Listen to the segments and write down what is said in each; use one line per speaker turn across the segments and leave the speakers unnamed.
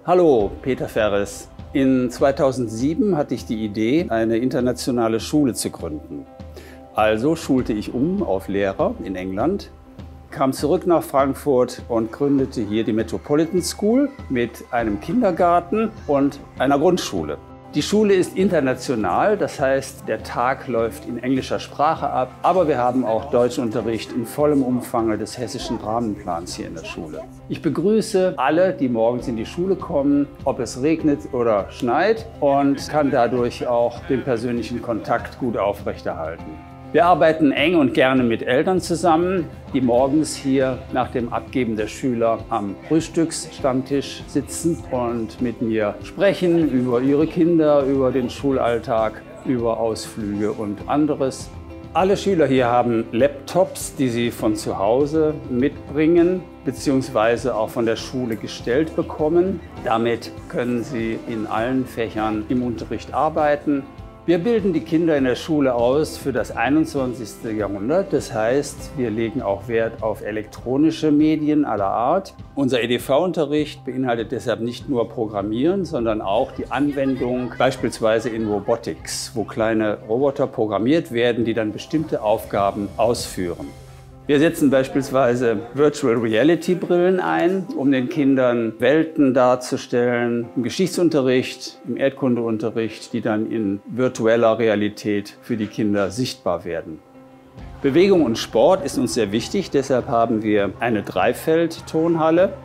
Hallo, Peter Ferres. In 2007 hatte ich die Idee, eine internationale Schule zu gründen. Also schulte ich um auf Lehrer in England, kam zurück nach Frankfurt und gründete hier die Metropolitan School mit einem Kindergarten und einer Grundschule. Die Schule ist international, das heißt, der Tag läuft in englischer Sprache ab, aber wir haben auch Deutschunterricht in vollem Umfang des hessischen Rahmenplans hier in der Schule. Ich begrüße alle, die morgens in die Schule kommen, ob es regnet oder schneit, und kann dadurch auch den persönlichen Kontakt gut aufrechterhalten. Wir arbeiten eng und gerne mit Eltern zusammen, die morgens hier nach dem Abgeben der Schüler am Frühstücksstammtisch sitzen und mit mir sprechen über ihre Kinder, über den Schulalltag, über Ausflüge und anderes. Alle Schüler hier haben Laptops, die sie von zu Hause mitbringen bzw. auch von der Schule gestellt bekommen. Damit können sie in allen Fächern im Unterricht arbeiten. Wir bilden die Kinder in der Schule aus für das 21. Jahrhundert. Das heißt, wir legen auch Wert auf elektronische Medien aller Art. Unser EDV-Unterricht beinhaltet deshalb nicht nur Programmieren, sondern auch die Anwendung beispielsweise in Robotics, wo kleine Roboter programmiert werden, die dann bestimmte Aufgaben ausführen. Wir setzen beispielsweise Virtual Reality Brillen ein, um den Kindern Welten darzustellen, im Geschichtsunterricht, im Erdkundeunterricht, die dann in virtueller Realität für die Kinder sichtbar werden. Bewegung und Sport ist uns sehr wichtig, deshalb haben wir eine Dreifeld-Turnhalle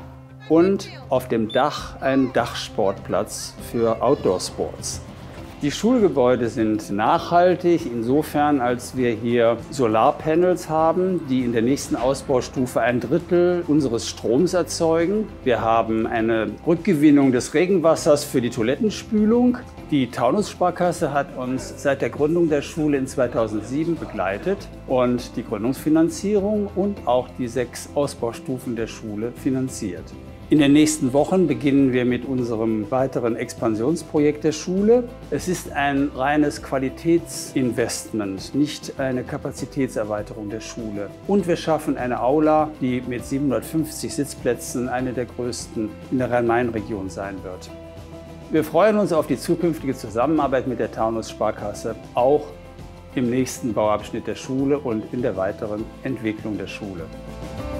und auf dem Dach einen Dachsportplatz für Outdoor-Sports. Die Schulgebäude sind nachhaltig insofern, als wir hier Solarpanels haben, die in der nächsten Ausbaustufe 1/3 unseres Stroms erzeugen. Wir haben eine Rückgewinnung des Regenwassers für die Toilettenspülung. Die Taunus-Sparkasse hat uns seit der Gründung der Schule in 2007 begleitet und die Gründungsfinanzierung und auch die 6 Ausbaustufen der Schule finanziert. In den nächsten Wochen beginnen wir mit unserem weiteren Expansionsprojekt der Schule. Es ist ein reines Qualitätsinvestment, nicht eine Kapazitätserweiterung der Schule. Und wir schaffen eine Aula, die mit 750 Sitzplätzen eine der größten in der Rhein-Main-Region sein wird. Wir freuen uns auf die zukünftige Zusammenarbeit mit der Taunus-Sparkasse, auch im nächsten Bauabschnitt der Schule und in der weiteren Entwicklung der Schule.